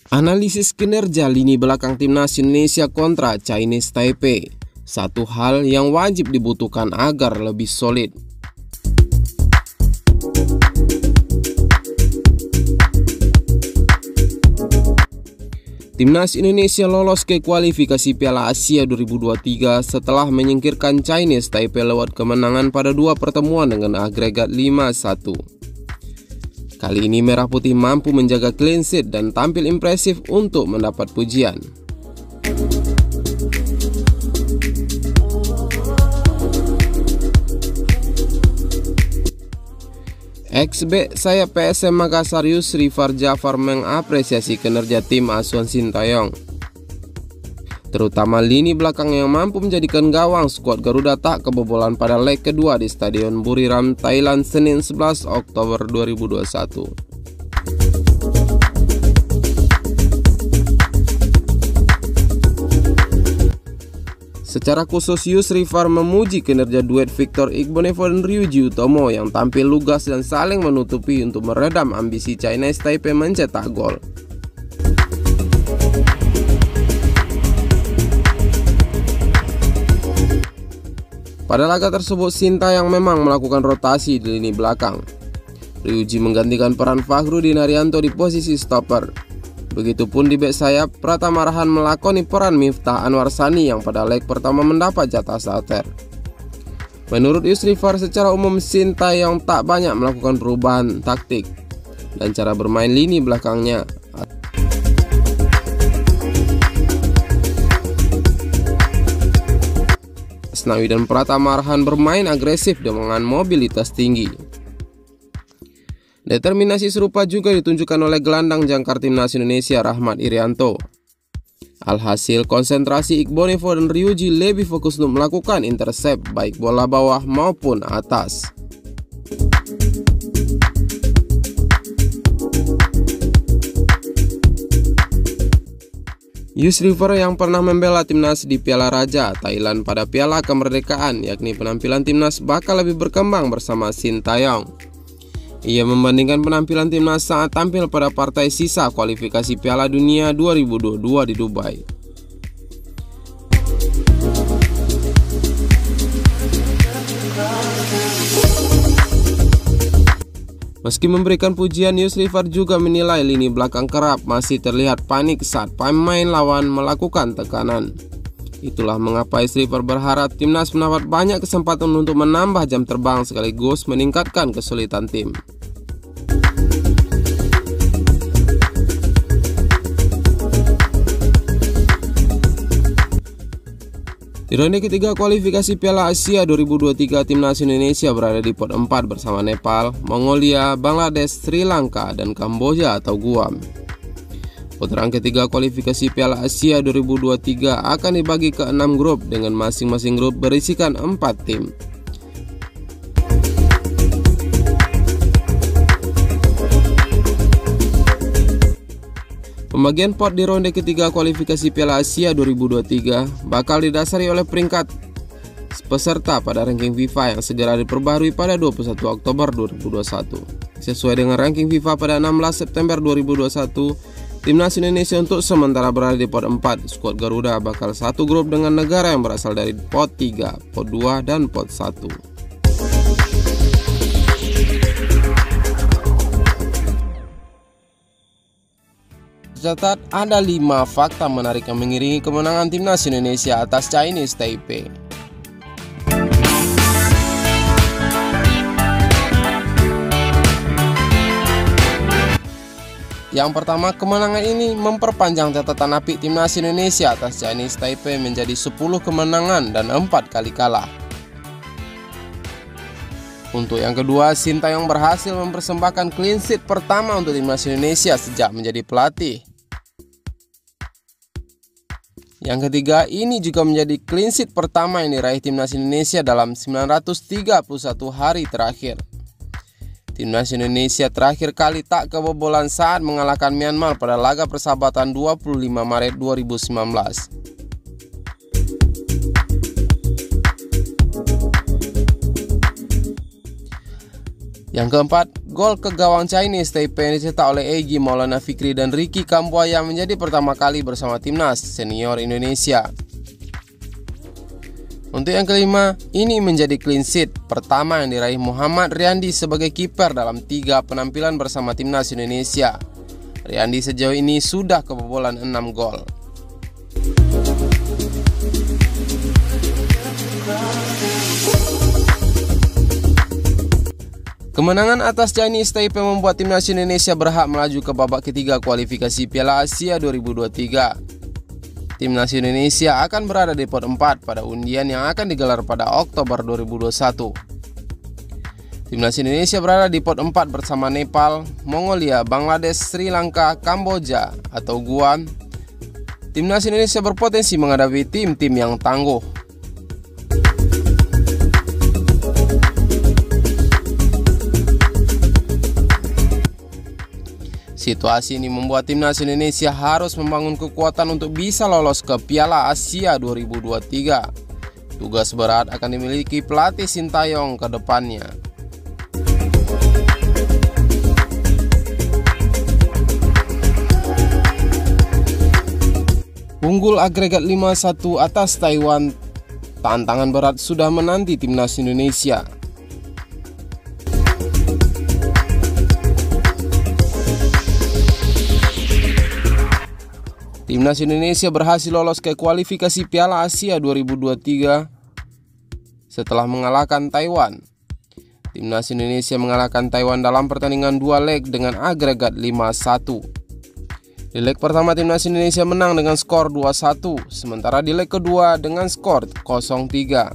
Analisis kinerja lini belakang timnas Indonesia kontra Chinese Taipei. Satu hal yang wajib dibutuhkan agar lebih solid. Timnas Indonesia lolos ke kualifikasi Piala Asia 2023 setelah menyingkirkan Chinese Taipei lewat kemenangan pada dua pertemuan dengan agregat 5-1. Kali ini Merah Putih mampu menjaga clean sheet dan tampil impresif untuk mendapat pujian. Ex-bek sayap PSM Makassar Yusri Farjafar mengapresiasi kinerja tim asuhan Sintayong, terutama lini belakang yang mampu menjadikan gawang skuad Garuda tak kebobolan pada leg kedua di Stadion Buriram, Thailand, Senin 11 Oktober 2021. Secara khusus Yusri Far memuji kinerja duet Victor Igbonevo dan Ryuji Utomo yang tampil lugas dan saling menutupi untuk meredam ambisi Chinese Taipei mencetak gol. Pada laga tersebut, Sintayong memang melakukan rotasi di lini belakang. Ryuji menggantikan peran Fakhrudin Arianto di posisi stopper. Begitupun di bek sayap, Pratama Arhan melakoni peran Miftah Anwar Sani yang pada leg pertama mendapat jatah starter. Menurut Yusri Far, secara umum Sintayong tak banyak melakukan perubahan taktik dan cara bermain lini belakangnya. Asnawi dan Pratama Arhan bermain agresif dengan mobilitas tinggi. Determinasi serupa juga ditunjukkan oleh gelandang jangkar timnas Indonesia Rahmat Irianto. Alhasil, konsentrasi Igbonevo dan Ryuji lebih fokus untuk melakukan intercept baik bola bawah maupun atas. Yusri Far yang pernah membela timnas di Piala Raja Thailand pada Piala Kemerdekaan, yakni penampilan timnas bakal lebih berkembang bersama Sintayong. Ia membandingkan penampilan timnas saat tampil pada partai sisa kualifikasi Piala Dunia 2022 di Dubai. Meski memberikan pujian, Yusri Far juga menilai lini belakang kerap masih terlihat panik saat pemain lawan melakukan tekanan. Itulah mengapa Yusri Far berharap timnas mendapat banyak kesempatan untuk menambah jam terbang sekaligus meningkatkan kesulitan tim. Di ronde ketiga kualifikasi Piala Asia 2023, timnas Indonesia berada di pot 4 bersama Nepal, Mongolia, Bangladesh, Sri Lanka, dan Kamboja atau Guam. Putaran ketiga kualifikasi Piala Asia 2023 akan dibagi ke 6 grup dengan masing-masing grup berisikan 4 tim. Pembagian pot di ronde ketiga kualifikasi Piala Asia 2023 bakal didasari oleh peringkat peserta pada ranking FIFA yang segera diperbaharui pada 21 Oktober 2021. Sesuai dengan ranking FIFA pada 16 September 2021, timnas Indonesia untuk sementara berada di pot 4. Skuad Garuda bakal satu grup dengan negara yang berasal dari pot 3, pot 2, dan pot 1. Tercatat ada 5 fakta menarik yang mengiringi kemenangan timnas Indonesia atas Chinese Taipei. Yang pertama, kemenangan ini memperpanjang catatan apik timnas Indonesia atas Chinese Taipei menjadi 10 kemenangan dan 4 kali kalah. Untuk yang kedua, Sintayong berhasil mempersembahkan clean sheet pertama untuk timnas Indonesia sejak menjadi pelatih. Yang ketiga, ini juga menjadi clean sheet pertama yang diraih timnas Indonesia dalam 931 hari terakhir. Timnas Indonesia terakhir kali tak kebobolan saat mengalahkan Myanmar pada laga persahabatan 25 Maret 2019. Yang keempat, Gol ke gawang Chinese Taipei yang dicetak oleh Egy Maulana Fikri dan Ricky Kambuaya menjadi pertama kali bersama timnas senior Indonesia. Untuk yang kelima, ini menjadi clean sheet pertama yang diraih Muhammad Riyandi sebagai kiper dalam 3 penampilan bersama timnas Indonesia. Riyandi sejauh ini sudah kebobolan 6 gol. Kemenangan atas Chinese Taipei membuat timnas Indonesia berhak melaju ke babak ketiga kualifikasi Piala Asia 2023. Timnas Indonesia akan berada di pot 4 pada undian yang akan digelar pada Oktober 2021. Timnas Indonesia berada di pot 4 bersama Nepal, Mongolia, Bangladesh, Sri Lanka, Kamboja atau Guam. Timnas Indonesia berpotensi menghadapi tim-tim yang tangguh. Situasi ini membuat timnas Indonesia harus membangun kekuatan untuk bisa lolos ke Piala Asia 2023. Tugas berat akan dimiliki pelatih Sintayong ke depannya. Unggul agregat 5-1 atas Taiwan, tantangan berat sudah menanti timnas Indonesia. Timnas Indonesia berhasil lolos ke kualifikasi Piala Asia 2023 setelah mengalahkan Taiwan. Timnas Indonesia mengalahkan Taiwan dalam pertandingan 2 leg dengan agregat 5-1. Di leg pertama timnas Indonesia menang dengan skor 2-1, sementara di leg kedua dengan skor 0-3.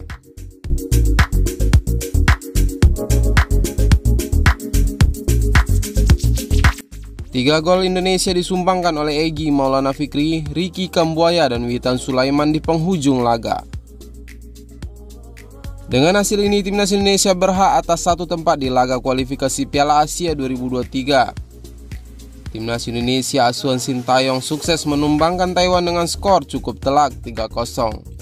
Tiga gol Indonesia disumbangkan oleh Egy Maulana Fikri, Ricky Kambuaya, dan Witan Sulaiman di penghujung laga. Dengan hasil ini, timnas Indonesia berhak atas 1 tempat di laga kualifikasi Piala Asia 2023. Timnas Indonesia asuhan Sintayong sukses menumbangkan Taiwan dengan skor cukup telak 3-0.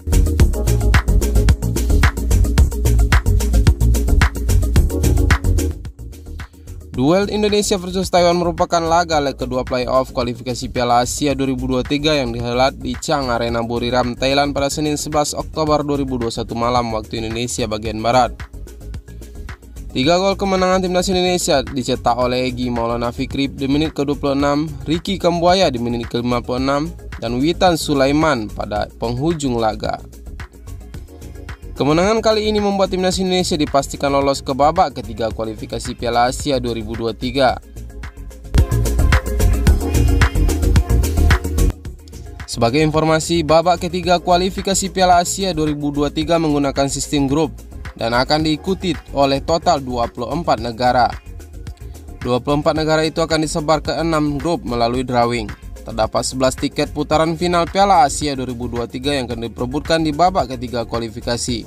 Duel Indonesia versus Taiwan merupakan laga leg kedua playoff kualifikasi Piala Asia 2023 yang dihelat di Chang Arena Buriram, Thailand pada Senin 11 Oktober 2021 malam waktu Indonesia bagian Barat. 3 gol kemenangan timnas Indonesia dicetak oleh Egy Maulana Fikri di menit ke-26, Ricky Kambuaya di menit ke-56, dan Witan Sulaiman pada penghujung laga. Kemenangan kali ini membuat timnas Indonesia dipastikan lolos ke babak ketiga kualifikasi Piala Asia 2023. Sebagai informasi, babak ketiga kualifikasi Piala Asia 2023 menggunakan sistem grup dan akan diikuti oleh total 24 negara. 24 negara itu akan disebar ke 6 grup melalui drawing. Terdapat 11 tiket putaran final Piala Asia 2023 yang akan diperebutkan di babak ketiga kualifikasi.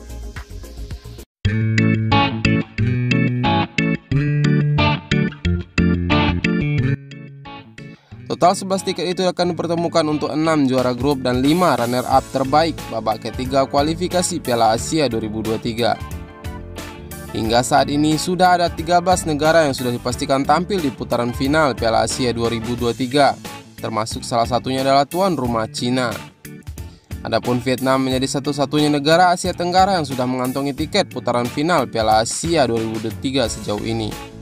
Total 11 tiket itu akan dipertemukan untuk 6 juara grup dan 5 runner-up terbaik babak ketiga kualifikasi Piala Asia 2023. Hingga saat ini sudah ada 13 negara yang sudah dipastikan tampil di putaran final Piala Asia 2023. Termasuk salah satunya adalah tuan rumah Cina. Adapun Vietnam menjadi satu-satunya negara Asia Tenggara yang sudah mengantongi tiket putaran final Piala Asia 2023 sejauh ini.